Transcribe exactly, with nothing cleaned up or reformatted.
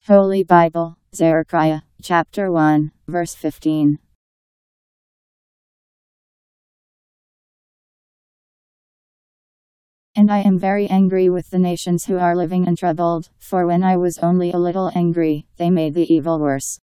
Holy Bible, Zechariah, Chapter one, verse fifteen. And I am very angry with the nations who are living untroubled, for when I was only a little angry, they made the evil worse.